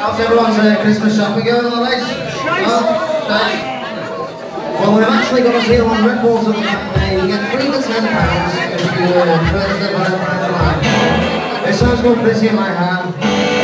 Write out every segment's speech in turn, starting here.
How's everyone's Christmas shopping going, all right? Well, we've actually got a deal on records at the back. You get £3 to £10 if you purchase it by the line. It sounds more pretty in my hand.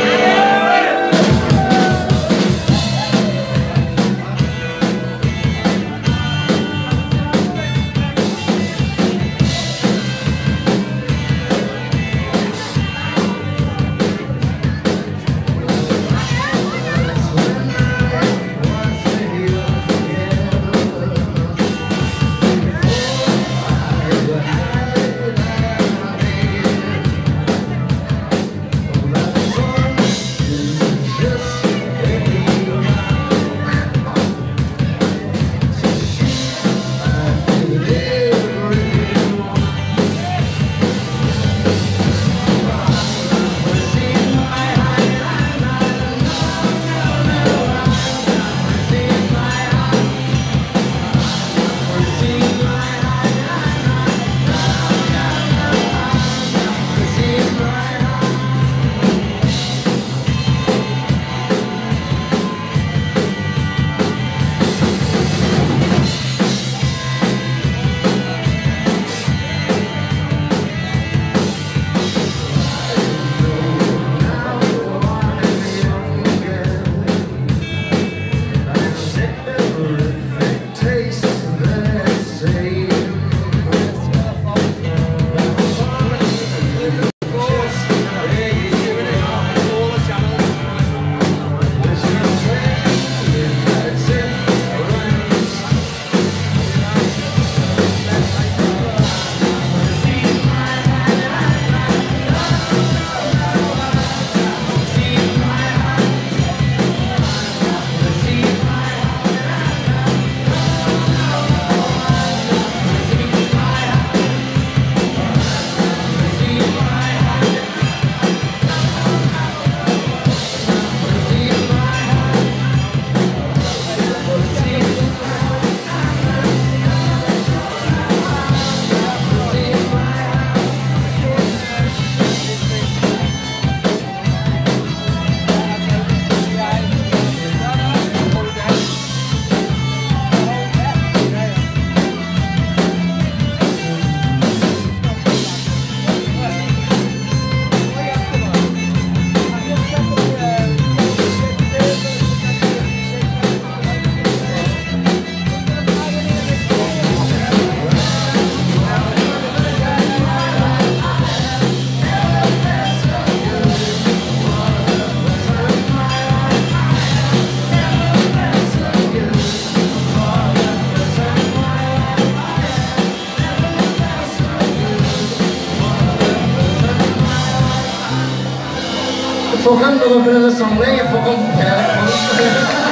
Fucking a little bit of the song there, you fucking